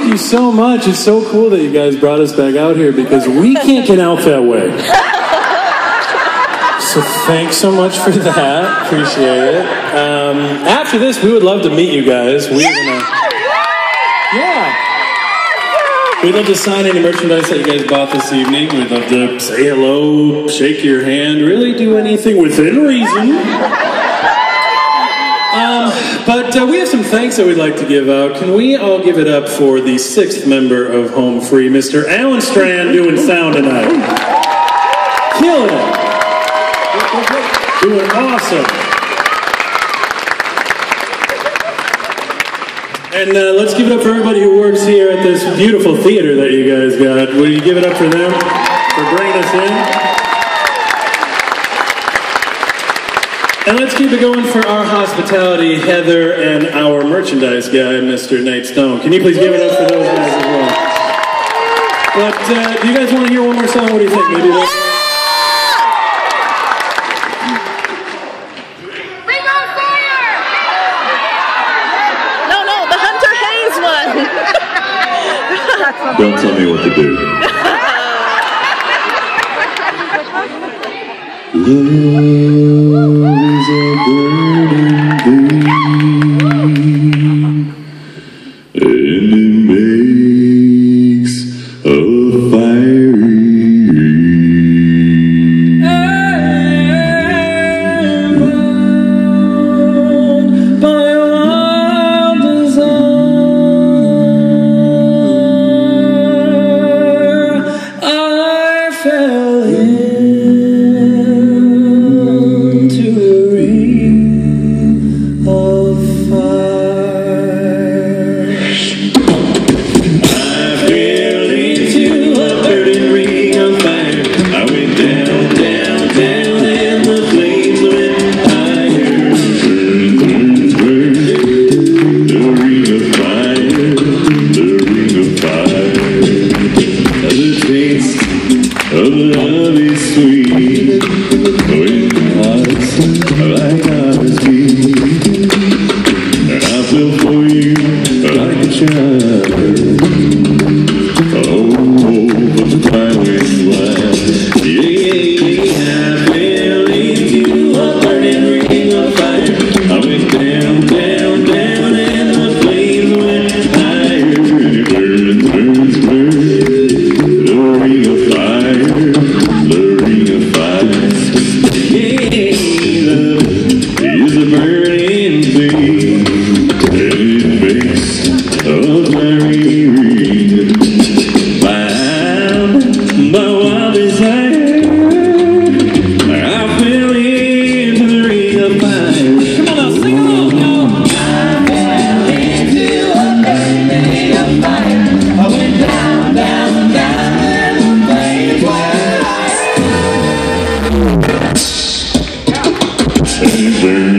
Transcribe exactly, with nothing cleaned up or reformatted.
you so much. It's so cool that you guys brought us back out here because we can't get out that way. So thanks so much for that. Appreciate it. Um, after this, we would love to meet you guys. We're gonna, yeah. We'd love to sign any merchandise that you guys bought this evening. We'd love to say hello, shake your hand, really do anything within reason. Um, but uh, we have some thanks that we'd like to give out. Can we all give it up for the sixth member of Home Free, Mister Alan Strand, doing sound tonight. Killing it. Doing awesome. And uh, let's give it up for everybody who works here at this beautiful theater that you guys got. Will you give it up for them for bringing us in? And let's keep it going for our hospitality, Heather, and our merchandise guy, Mister Nate Stone. Can you please give it up for those guys as well? But uh, do you guys want to hear one more song? What do you think? Maybe one? Don't tell me what to do. Love is a burning thing, and it makes a fiery and by wild desire. I fell into a ring of fire. I fell into a burning ring of fire. I went down, down, down, and the flames went higher. Burn, burn, burn, the ring of fire, the ring of fire. The taste of love is sweet when hearts like ours beat, and I feel for you like a child. Oh, but the time went wild. Yeah, I fell into a burning ring of fire. I went down, down, down, and the flames went higher. It burns, burns, burns. The ring of fire, the ring of fire. Yeah, love is a burning thing, and it makes a fiery ring. Wild, my wild desire, I fell into the ring of fire. Come on now, sing along, y'all. I fell into a burning ring of fire. I went down, down, down, and the flames were high. And it burned.